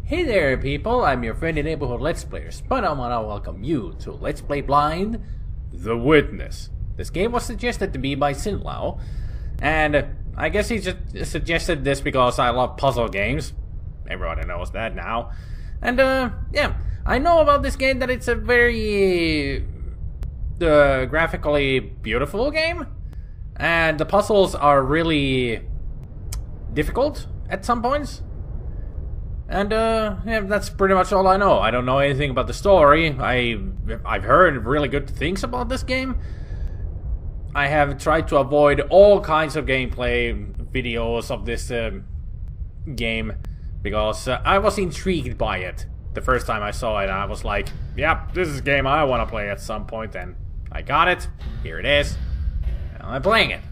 Hey there people, I'm your friendly neighborhood Let's Player, SpiderMwa, and I welcome you to Let's Play Blind The Witness. This game was suggested to me by SinLau, and I guess he just suggested this because I love puzzle games. Everybody knows that now. And yeah, I know about this game that it's a very graphically beautiful game, and the puzzles are really difficult at some points. And yeah, that's pretty much all I know. I don't know anything about the story. I've heard really good things about this game. I have tried to avoid all kinds of gameplay videos of this game because I was intrigued by it the first time I saw it. I was like, "Yep, this is a game I want to play at some point." And I got it. Here it is. And I'm playing it.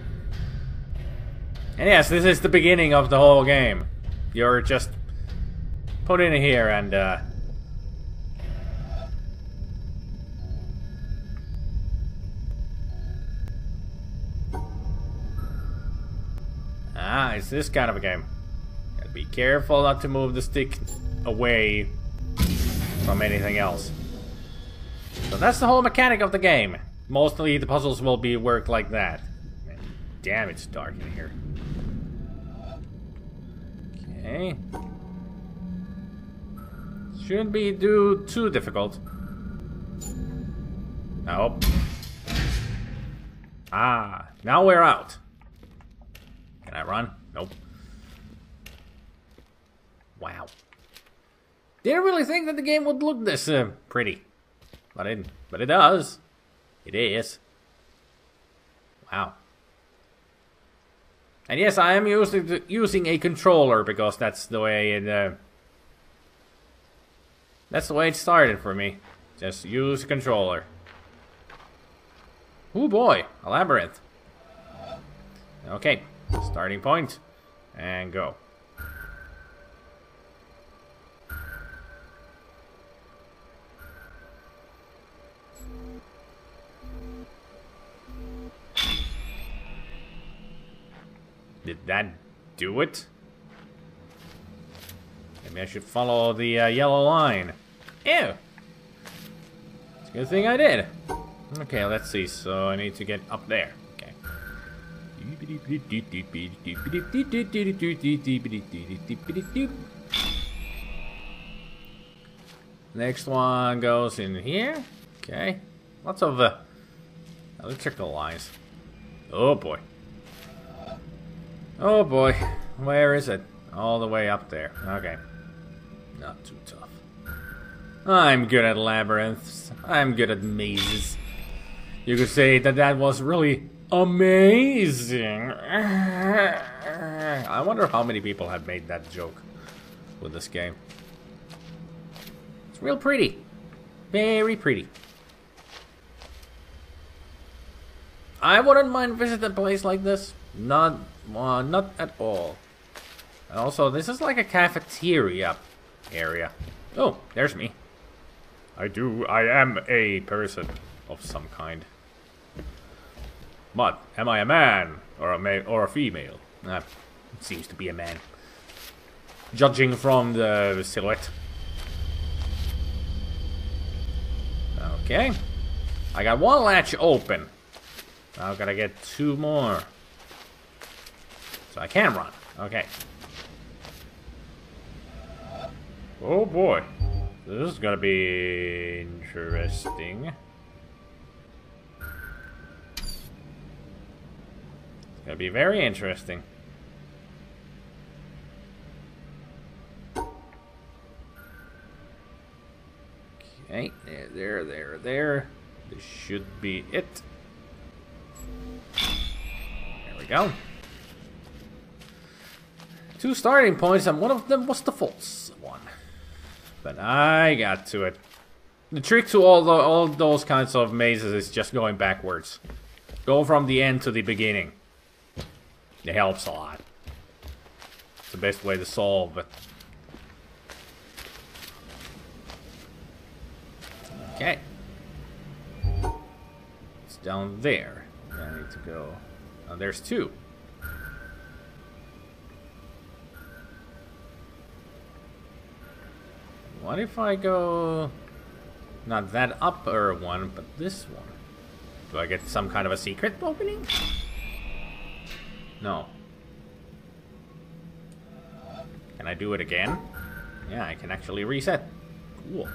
And yes, this is the beginning of the whole game. You're just put in here and it's this kind of a game. Gotta be careful not to move the stick away from anything else. So that's the whole mechanic of the game. Mostly the puzzles will be worked like that. Damn, it's dark in here. Okay. Shouldn't be too difficult. Oh. Ah, now we're out. Can I run? Nope. Wow. Didn't really think that the game would look this pretty. But it does. It is. Wow. And yes, I am using a controller because that's the way it that's the way it started for me. Just use a controller. Oh boy, a labyrinth. Okay, starting point. And go. Did that do it? Maybe I should follow the yellow line. Ew! It's a good thing I did. Okay, let's see. So I need to get up there. Okay. Next one goes in here. Okay. Lots of electrical lines. Oh boy. Oh boy. Where is it? All the way up there. Okay. Not too tough. I'm good at labyrinths. I'm good at mazes. You could say that that was really amazing. I wonder how many people have made that joke with this game. It's real pretty. Very pretty. I wouldn't mind visiting a place like this. Not at all. And also, this is like a cafeteria area. Oh, there's me. I am a person of some kind. But am I a man or a male or a female? It seems to be a man, judging from the silhouette. Okay, I got one latch open. Now I gotta get two more, so I can run. Okay. Oh boy. This is gonna be interesting. It's gonna be very interesting. Okay, there. This should be it. There we go. Two starting points, and one of them was the false one. But I got to it. The trick to all those kinds of mazes is just going backwards. Go from the end to the beginning. It helps a lot. It's the best way to solve it. Okay. It's down there. I need to go. Oh, there's two. What if I go... Not that upper one, but this one? Do I get some kind of a secret opening? No. Can I do it again? Yeah, I can actually reset. Cool.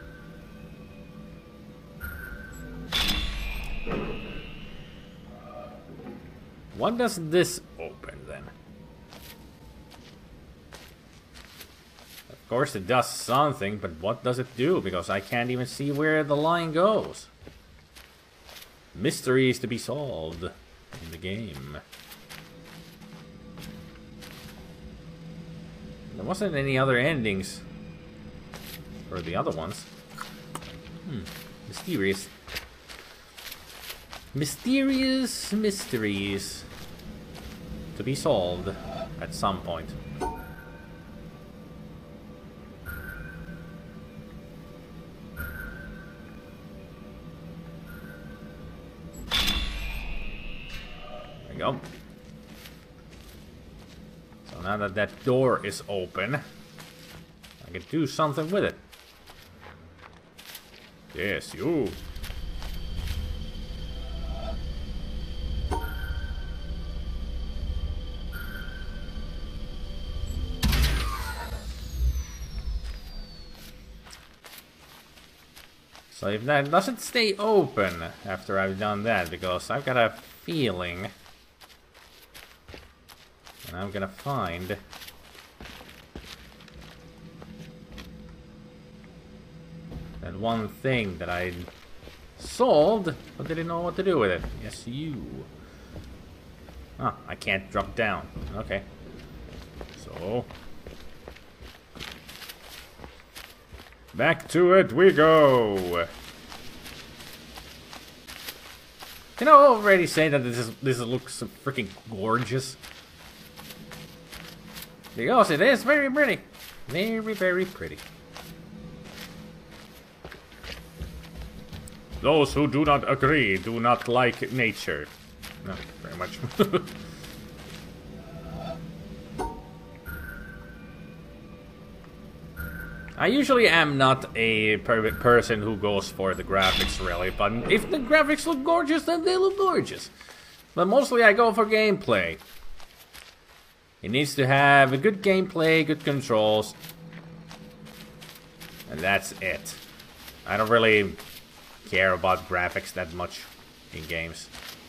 What does this open then? Of course it does something, but what does it do? Because I can't even see where the line goes. Mysteries to be solved in the game. There wasn't any other endings for the other ones. Mysterious. Mysterious mysteries to be solved at some point. There we go. So now that that door is open, I can do something with it. Yes, you. So if that doesn't stay open after I've done that, because I've got a feeling and I'm gonna find that one thing that I solved but didn't know what to do with it. Yes, you. Ah, I can't drop down. Okay. So back to it we go. Can I already say that this looks freaking gorgeous? Because it is very pretty. Very, very pretty. Those who do not agree do not like nature. No, very much. I usually am not a person who goes for the graphics, really, but if the graphics look gorgeous, then they look gorgeous. But mostly I go for gameplay. It needs to have a good gameplay, good controls, and that's it. I don't really care about graphics that much in games.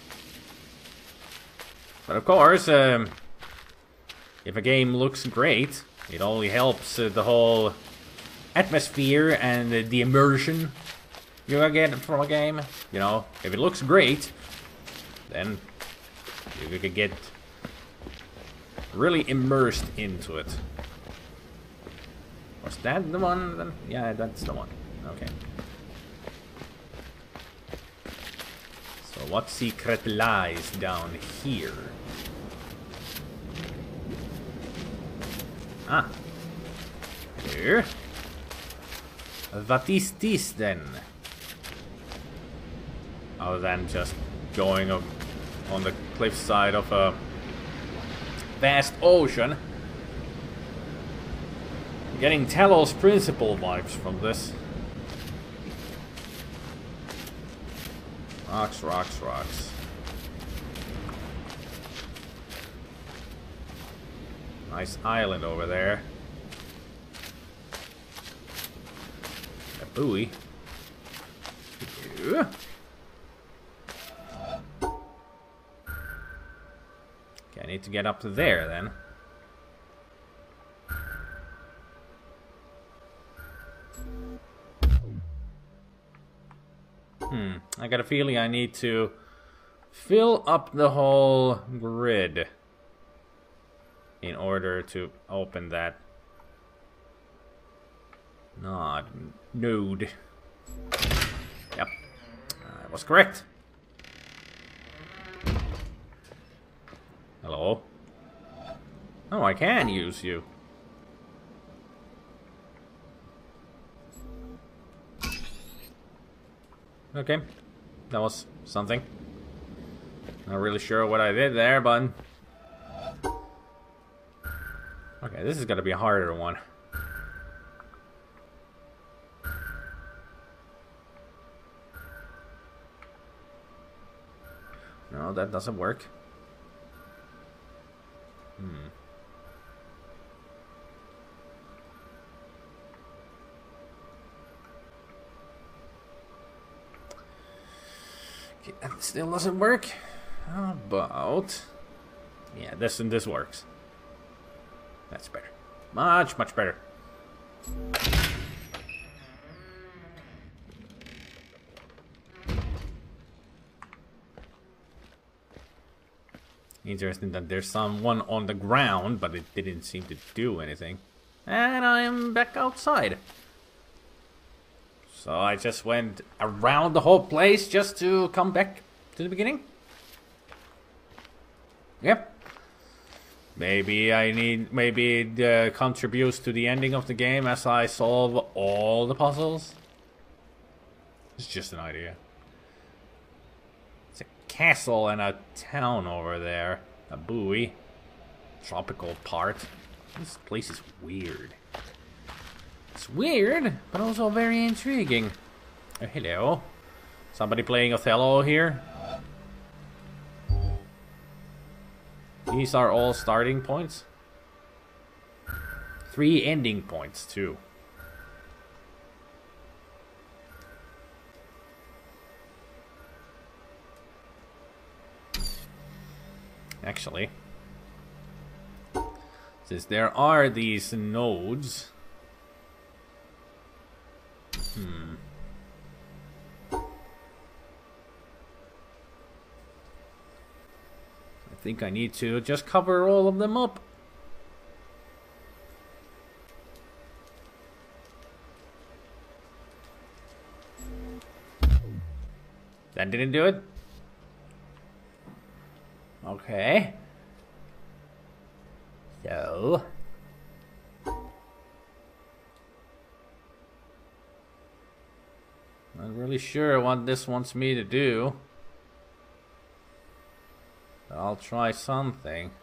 But of course, if a game looks great, it only helps the whole atmosphere and the immersion you get from a game. You know, if it looks great, then you can get really immersed into it. Was that the one then? Yeah, that's the one. Okay. So what secret lies down here? Ah. Here. What is this then? Other than just going on the cliffside of a vast ocean. Getting Talos Principle vibes from this. Rocks, rocks, rocks. Nice island over there. A buoy. Yeah. Okay, I need to get up to there then. I got a feeling I need to fill up the whole grid in order to open that node. Yep, I was correct. Hello? Oh, I can use you. Okay, that was something. Not really sure what I did there, but... Okay, this is gonna be a harder one. No, that doesn't work. Okay, that still doesn't work. How about... Yeah, this works. That's better. Much, much better. Interesting that there's someone on the ground, but it didn't seem to do anything. And I am back outside. So I just went around the whole place just to come back to the beginning. Yep. Maybe it contributes to the ending of the game as I solve all the puzzles. It's just an idea. It's a castle and a town over there. A buoy. Tropical part. This place is weird. It's weird, but also very intriguing. Oh, hello. Somebody playing Othello here? These are all starting points. 3 ending points, too. Actually, since there are these nodes... I think I need to just cover all of them up. That didn't do it? Okay. So... Not really sure what this wants me to do. But I'll try something.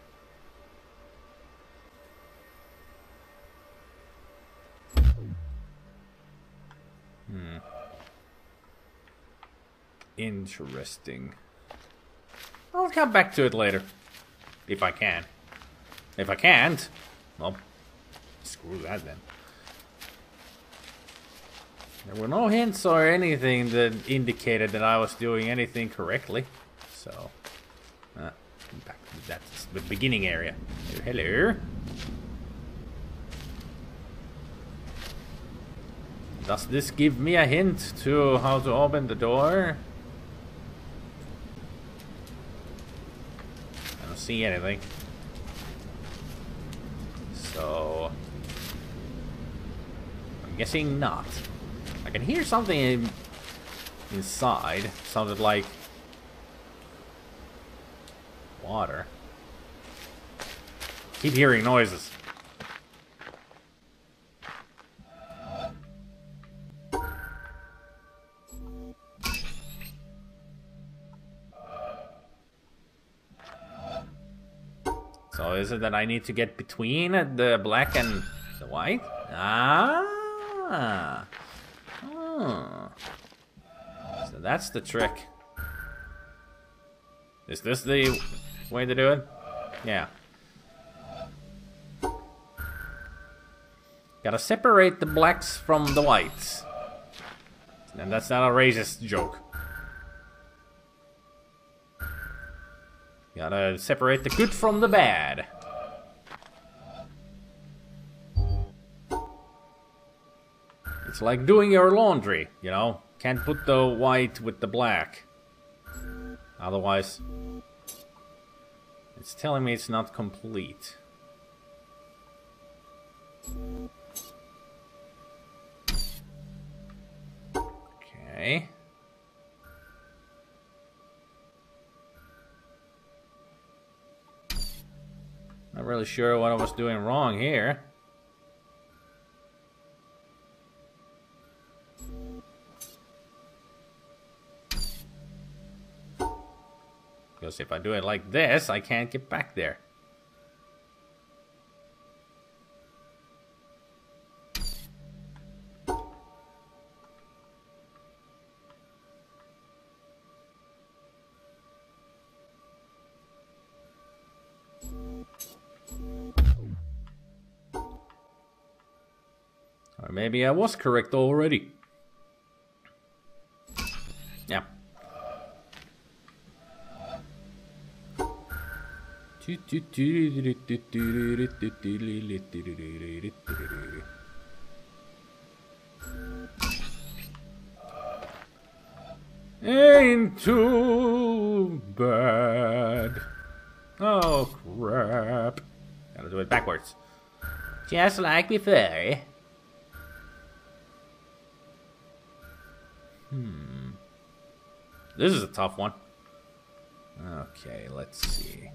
Interesting. I'll come back to it later. If I can. If I can't, well, screw that then. There were no hints or anything that indicated that I was doing anything correctly. So, back to that's the beginning area. Hello. Does this give me a hint to how to open the door? I don't see anything. So, I'm guessing not. I can hear something inside. Sounded like water. Keep hearing noises. So is it that I need to get between the black and the white? Ah. Oh. So that's the trick. Is this the way to do it? Yeah. Gotta separate the blacks from the whites. And that's not a racist joke. Gotta separate the good from the bad. It's like doing your laundry, you know? Can't put the white with the black. Otherwise, it's telling me it's not complete. Okay. Not really sure what I was doing wrong here. Because if I do it like this, I can't get back there. maybe I was correct already. Yeah. Ain't too bad. Oh crap. Gotta do it backwards. Just like before. This is a tough one. Okay, let's see.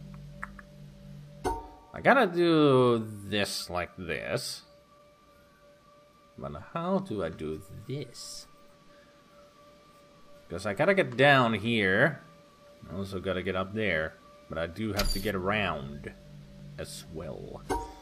I gotta do this like this. But how do I do this? Because I gotta get down here. I also gotta get up there. But I do have to get around as well.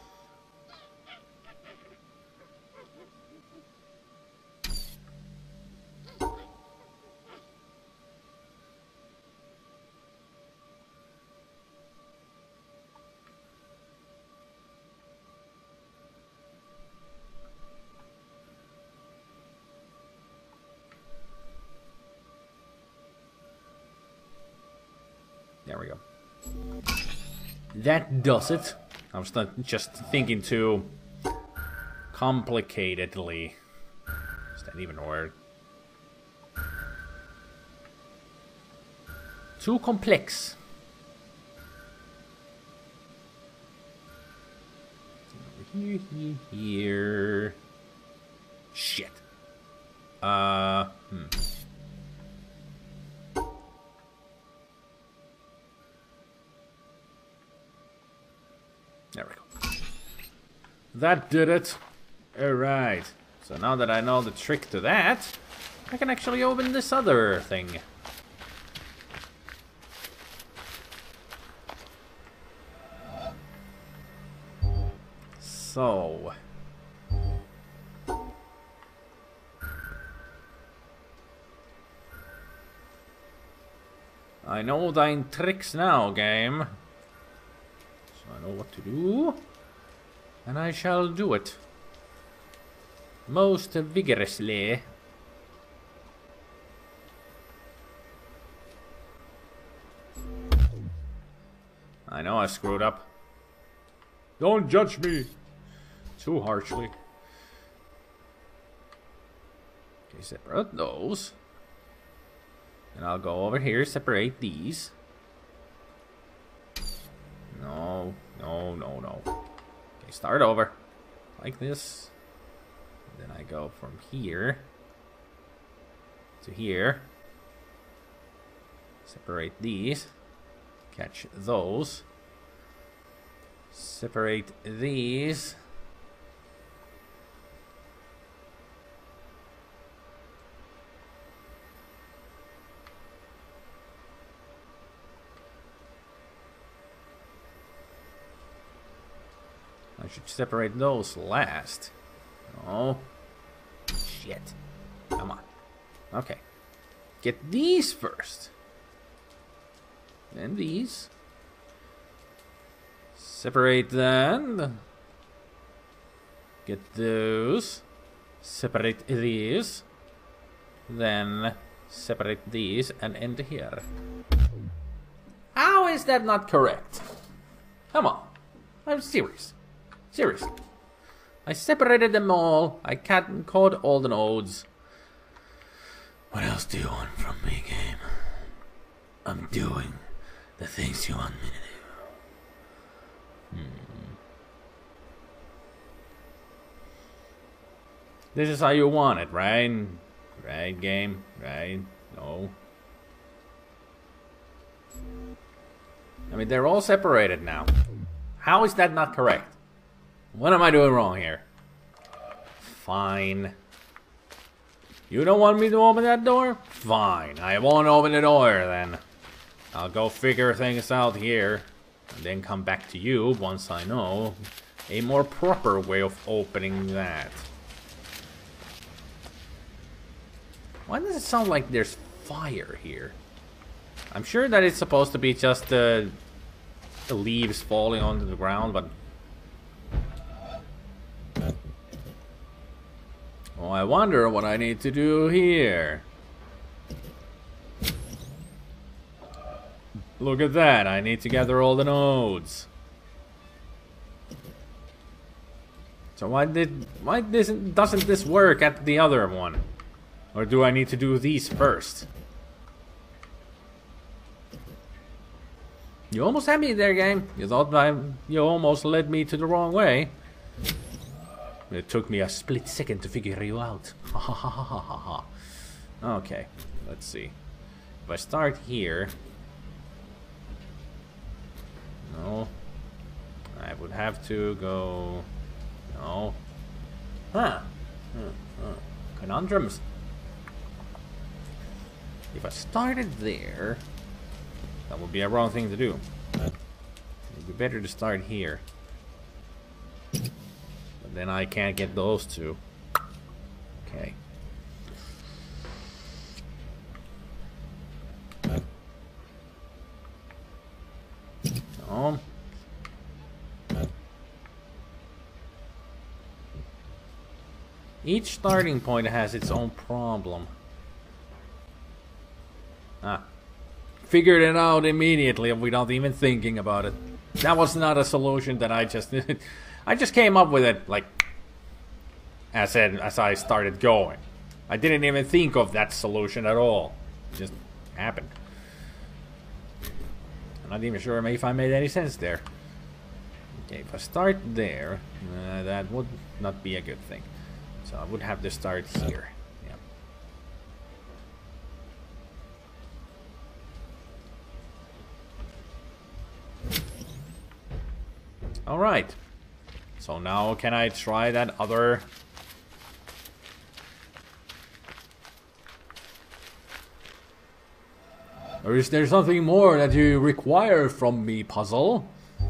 There we go. That does it. I was not just thinking too complicatedly. Is that even a word? Too complex. Here. Shit. There we go. That did it. Alright. So now that I know the trick to that, I can actually open this other thing. So... I know thine tricks now, game. I know what to do, and I shall do it most vigorously. I know I screwed up. Don't judge me too harshly. Okay, separate those. And I'll go over here, separate these. No, no, no, no. Okay, start over. Like this. And then I go from here to here. Separate these. Catch those. Separate these. I should separate those last. Oh. Shit. Come on. Okay. Get these first. Then these. Separate them. Get those. Separate these. Then separate these and end here. How is that not correct? Come on. I'm serious. Seriously. I separated them all. I caught all the nodes. What else do you want from me, game? I'm doing the things you want me to do. This is how you want it, right? Right, game? Right? No. I mean, they're all separated now. How is that not correct? What am I doing wrong here? Fine. You don't want me to open that door? Fine. I won't open the door then. I'll go figure things out here. And then come back to you once I know a more proper way of opening that. Why does it sound like there's fire here? I'm sure that it's supposed to be just the leaves falling onto the ground, but... Oh, I wonder what I need to do here. Look at that, I need to gather all the nodes. So why doesn't this work at the other one? Or do I need to do these first? You almost had me there, game. You thought you almost led me to the wrong way. It took me a split second to figure you out. Ha ha ha ha ha ha. Okay, let's see. If I start here... No. I would have to go... No. Huh. Conundrums. If I started there... That would be a wrong thing to do. It would be better to start here. But then I can't get those two. Okay. No. Each starting point has its own problem. Ah. Figured it out immediately without even thinking about it. That was not a solution that I just came up with it like as I started going. I didn't even think of that solution at all. It just happened. I'm not even sure if I made any sense there. Okay, if I start there, that would not be a good thing. So I would have to start here. Alright, so now can I try that other... Or is there something more that you require from me, puzzle?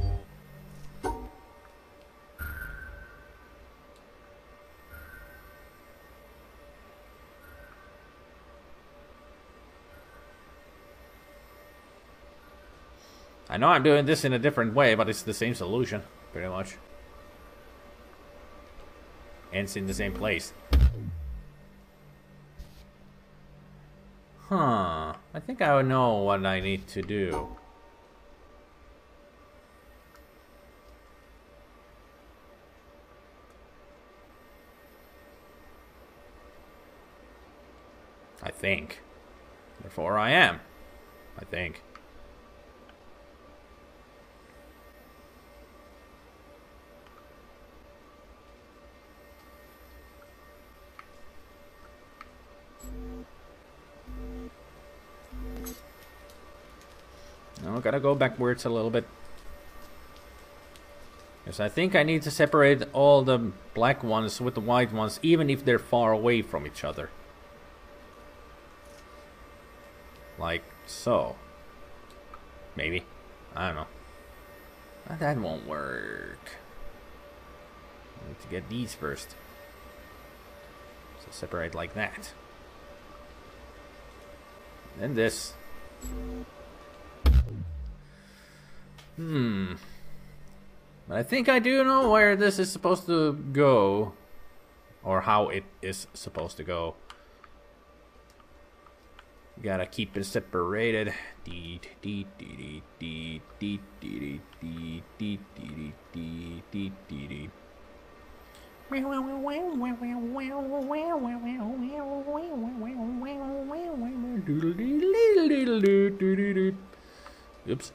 I know I'm doing this in a different way, but it's the same solution, pretty much. Ends in the same place. Huh. I think I would know what I need to do. I think. Therefore I am. I think. No, gotta go backwards a little bit. Because I think I need to separate all the black ones with the white ones, even if they're far away from each other. Like so. Maybe. I don't know. That won't work. I need to get these first. So separate like that. Then this. But I think I do know where this is supposed to go. Or how it is supposed to go. Gotta keep it separated. Oops.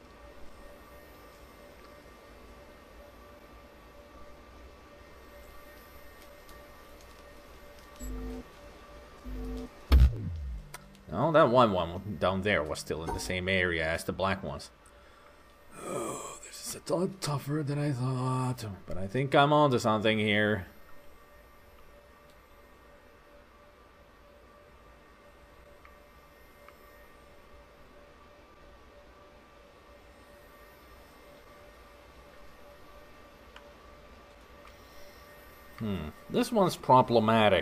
Oh, that one down there was still in the same area as the black ones. Oh, this is a lot tougher than I thought. But I think I'm onto something here. This one's problematic.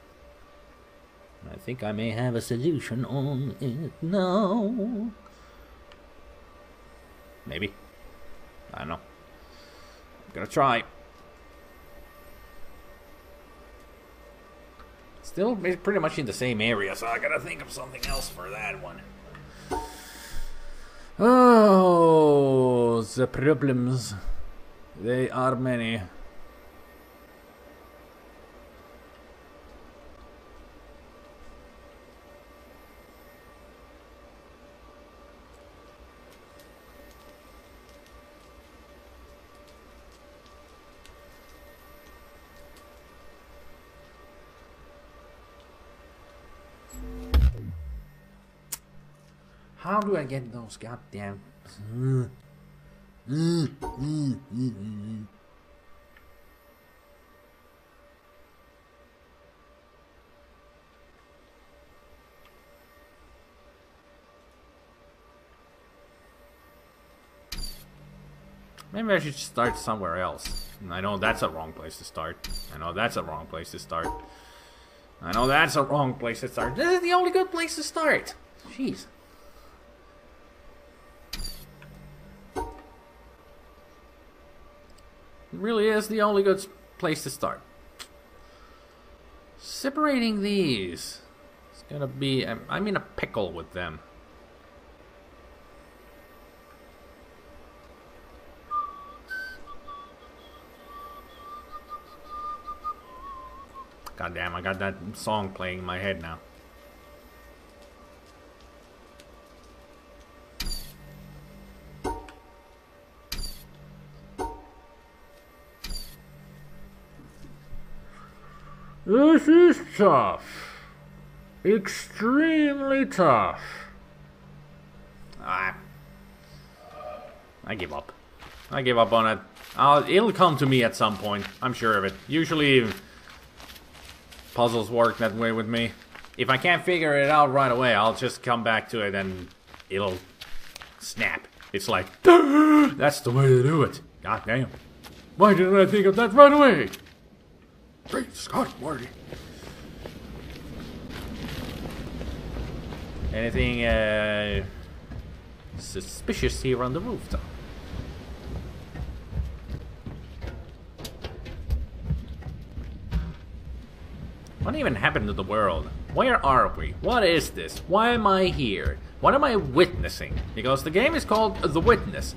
I think I may have a solution on it now. Maybe. I don't know. I'm gonna try. Still pretty much in the same area, so I gotta think of something else for that one. Oh, the problems. They are many. How do I get those goddamn... Maybe I should start somewhere else. I know that's a wrong place to start. I know that's a wrong place to start. I know that's a wrong place to start. This is the only good place to start. Jeez. It really is the only good place to start. Separating these. It's gonna be... I'm in a pickle with them. God damn, I got that song playing in my head now. This is tough. Extremely tough. I give up. I give up on it. It'll come to me at some point. I'm sure of it. Usually, puzzles work that way with me. If I can't figure it out right away, I'll just come back to it and it'll snap. It's like, that's the way to do it. God damn. Why didn't I think of that right away? Great Scott, Marty. Anything suspicious here on the rooftop? What even happened to the world? Where are we? What is this? Why am I here? What am I witnessing? Because the game is called The Witness.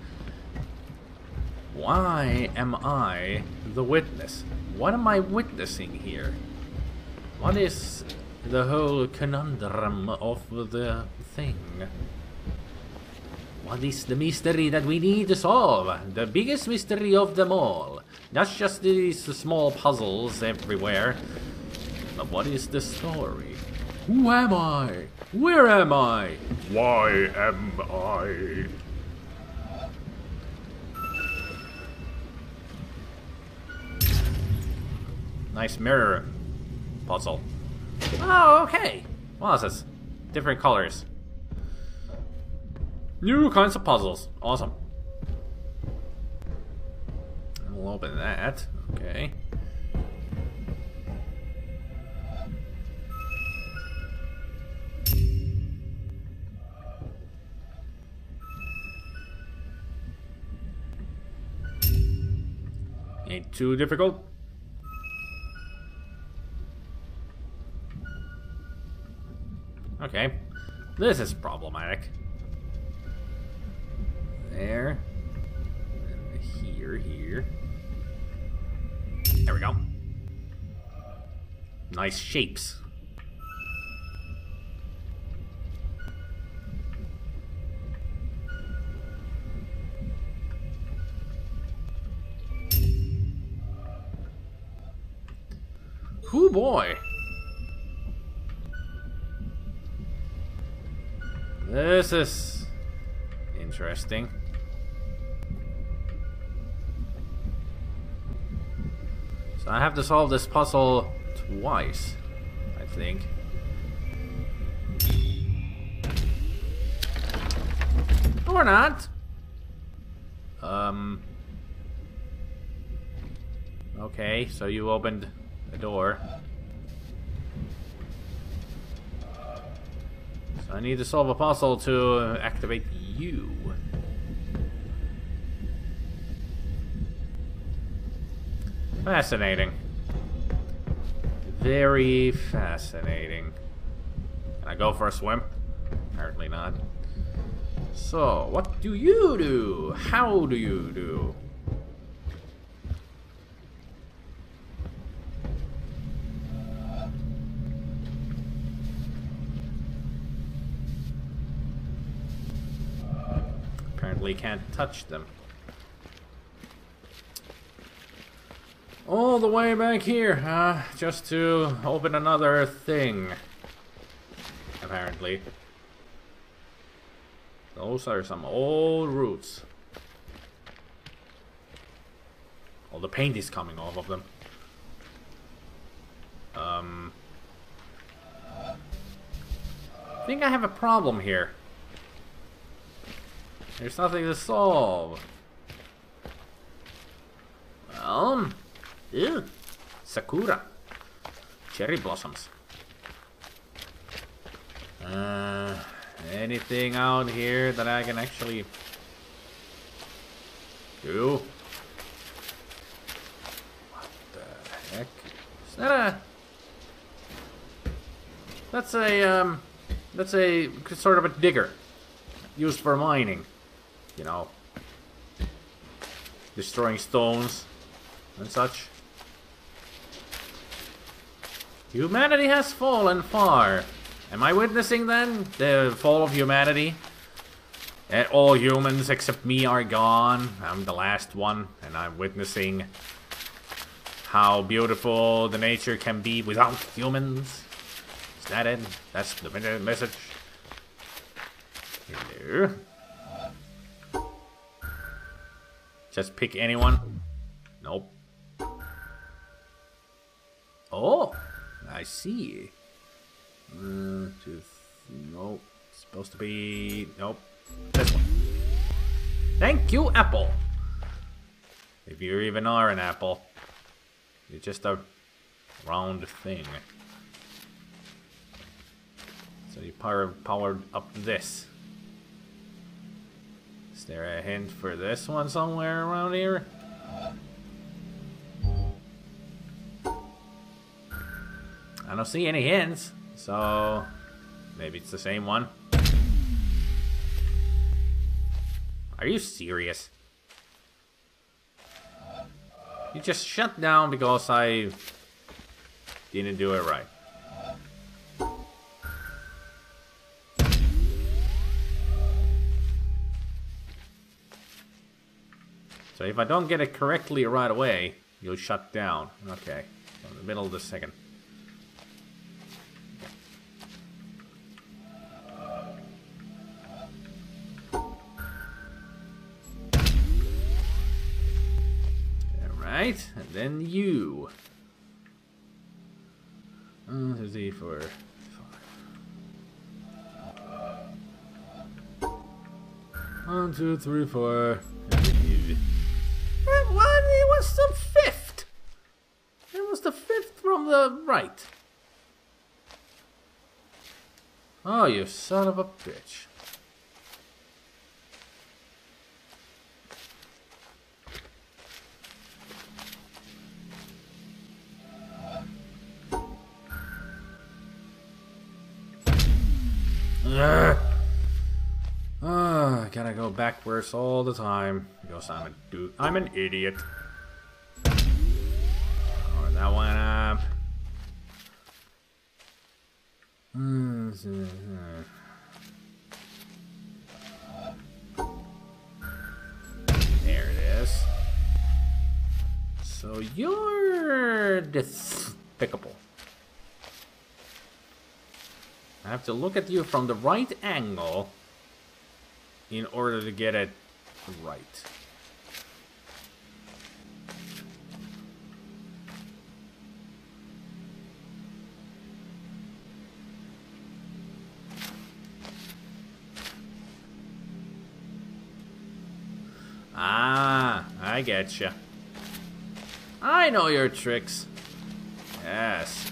Why am I the witness? What am I witnessing here? What is the whole conundrum of the thing? What is the mystery that we need to solve? The biggest mystery of them all. Not just these small puzzles everywhere. But what is the story? Who am I? Where am I? Why am I? Nice mirror puzzle. Oh, okay. What is this? Different colors. New kinds of puzzles. Awesome. We'll open that. Okay. Ain't too difficult. Okay, this is problematic. There. And here. There we go. Nice shapes. Oh boy. This is interesting. So I have to solve this puzzle twice, I think. Or not. Okay, so you opened the door. So I need to solve a puzzle to activate you. Fascinating. very fascinating. Can I go for a swim? Apparently not. So, what do you do? How do you do? Apparently can't touch them. All the way back here, just to open another thing. Apparently. Those are some old roots. All the paint is coming off of them. I think I have a problem here. There's nothing to solve. Well, ew, Sakura. Cherry blossoms. Anything out here that I can actually do? What the heck? Is that a... That's a sort of a digger. Used for mining. You know. Destroying stones and such. Humanity has fallen far. Am I witnessing then the fall of humanity? And all humans except me are gone. I'm the last one, and I'm witnessing how beautiful the nature can be without humans. Is that it? That's the message. Hello. Just pick anyone? Nope. Oh, I see. Nope. Supposed to be... Nope. This one. Thank you, apple. If you even are an apple. You're just a round thing. So you powered up this. Is there a hint for this one somewhere around here? I don't see any hints. So, maybe it's the same one. Are you serious? You just shut down because I didn't do it right. So if I don't get it correctly right away, you'll shut down. Okay, so in the middle of the second. Alright, and then you. 1, 2, 3, 4, 5. 1, 2, 3, 4. What? It was the 5th. It was the 5th from the right. Oh, you son of a bitch. I gotta go backwards all the time because I'm a dude. I'm an idiot. Or that one up. There it is. So you're despicable. I have to look at you from the right angle in order to get it right. Ah, I getcha. I know your tricks. Yes.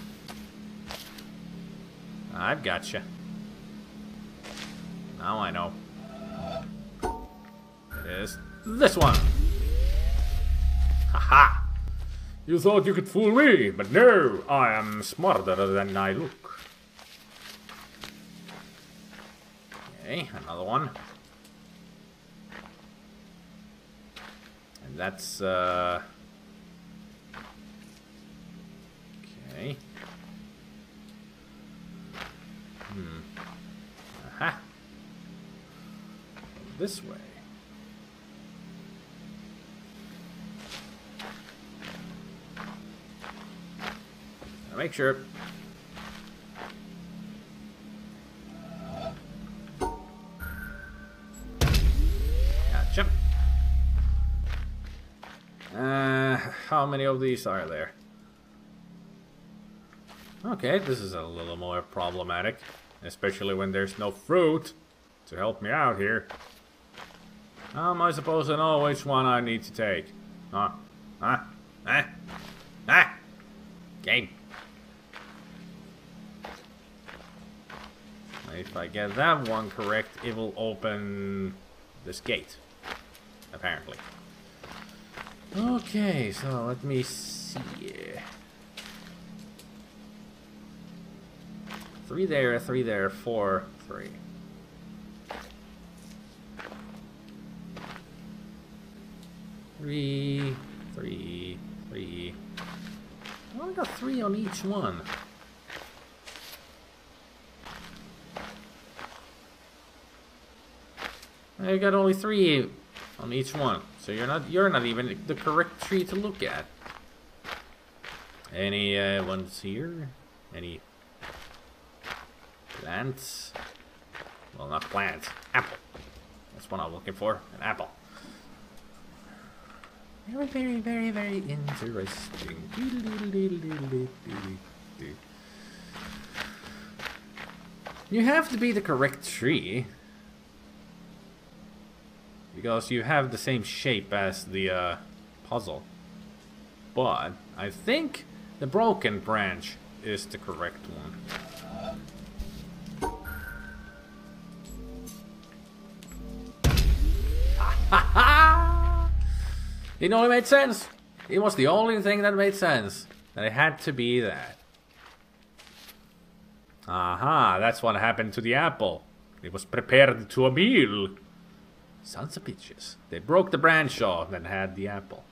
I've gotcha. Now I know. It is this one. Haha! You thought you could fool me, but no, I am smarter than I look. Okay, another one. And that's, okay. Aha. This way. Now make sure. Gotcha. How many of these are there? Okay, this is a little more problematic. Especially when there's no fruit to help me out here. How am I supposed to know which one I need to take? Game. If I get that one correct, it will open this gate. Apparently. Okay, so let me see. 3 there, 3 there, 4, 3. Three, 3, 3. I only got 3 on each one. I got only 3 on each one, so you're not even the correct tree to look at. Any ones here? Any plants? Well, not plants. Apple. That's what I'm looking for. An apple. Very, very, very, very interesting. You have to be the correct tree. Because you have the same shape as the puzzle. But I think the broken branch is the correct one. It only made sense. It was the only thing that made sense. That it had to be that. Aha, that's what happened to the apple. It was prepared to a meal. Sons of bitches. They broke the branch off and had the apple.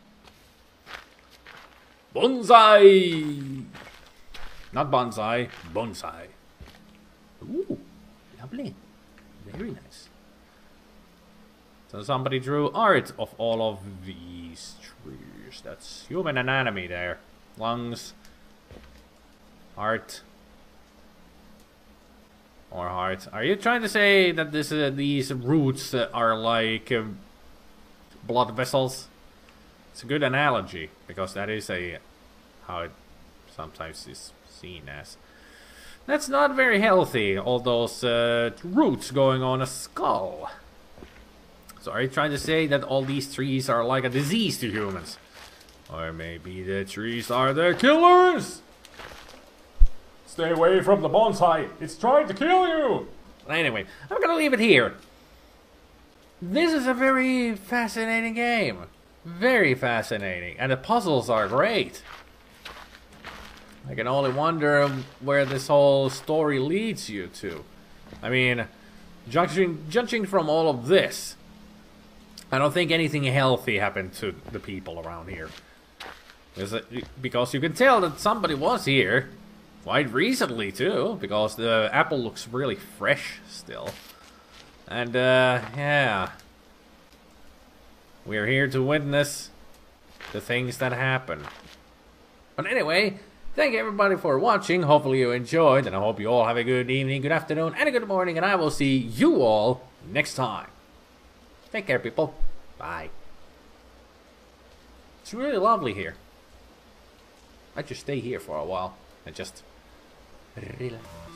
Bonsai! Not bonsai, bonsai. Ooh, lovely. Very nice. So somebody drew art of all of these trees. That's human anatomy there. Lungs. Heart. Or heart. Are you trying to say that these roots are like blood vessels? It's a good analogy, because that is how it sometimes is seen as. That's not very healthy, all those roots going on a skull. So are you trying to say that all these trees are like a disease to humans? Or maybe the trees are the killers? Stay away from the bonsai. It's trying to kill you. Anyway, I'm gonna leave it here. This is a very fascinating game. Very fascinating. And the puzzles are great. I can only wonder where this whole story leads you to. I mean, judging from all of this, I don't think anything healthy happened to the people around here. Because you can tell that somebody was here. Quite recently too, because the apple looks really fresh still. And yeah. We're here to witness the things that happen. But anyway, thank you everybody for watching. Hopefully you enjoyed, and I hope you all have a good evening, good afternoon, and a good morning, and I will see you all next time. Take care, people. Bye. It's really lovely here. I just stay here for a while and just relax.